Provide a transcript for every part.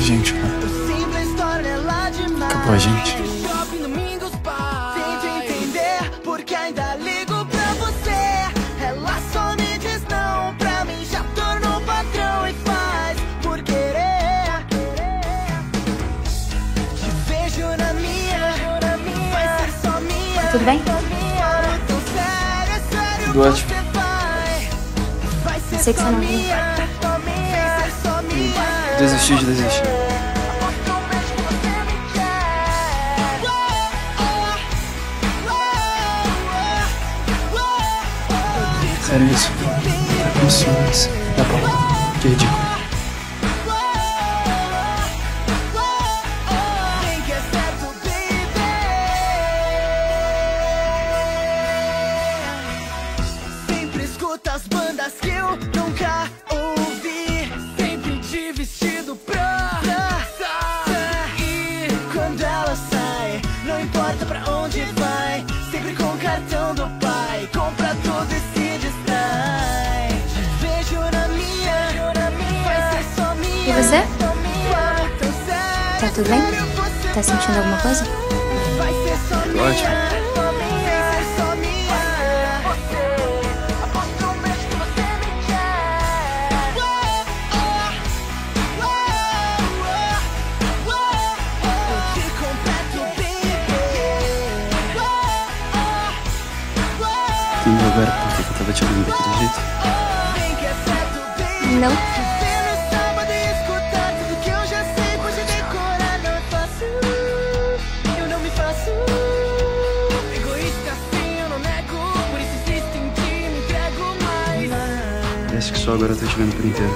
gente, né? Acabou a gente. Tento entender porque ainda ligo pra você. Ela só me diz não, pra mim já tornou padrão e faz por querer. Te vejo na minha, vai ser só minha. Tudo bem? Tudo ótimo. Sei que você não viu. Desisti de desistir. Sério isso? Tá com ciúmes. Tá bom. Que ridículo. Sempre escuta as bandas que eu nunca ouvi. Sempre de vestido pra sair. Quando ela sai, não importa pra onde vai. Sempre com o cartão do pai. Compra tudo e se distrai. Te vejo na minha, vai ser só minha. E você? Tá tudo bem? Tá sentindo alguma coisa? Vai ser só minha. Ótimo. Entendeu agora por que eu tava te olhando daquele jeito? Não. Parece que só agora eu tô te vendo por inteiro.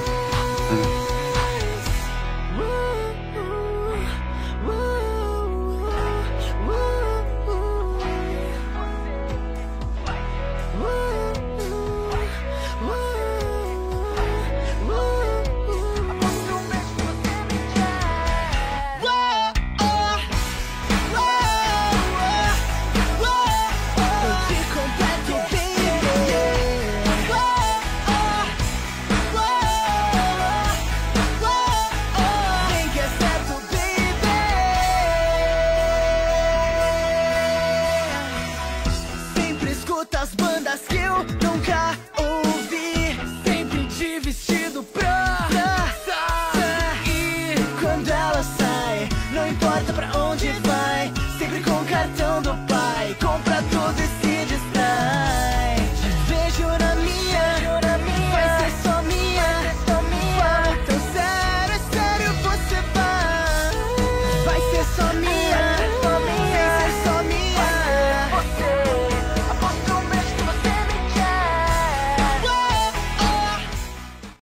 As bandas que eu nunca ouvi. Sempre de vestido pra sair. Quando ela sai, não importa pra onde vai. Sempre com o cartão do pai.